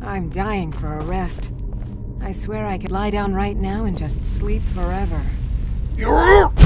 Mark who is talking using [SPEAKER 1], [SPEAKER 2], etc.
[SPEAKER 1] I'm dying for a rest. I swear I could lie down right now and just sleep forever.
[SPEAKER 2] You're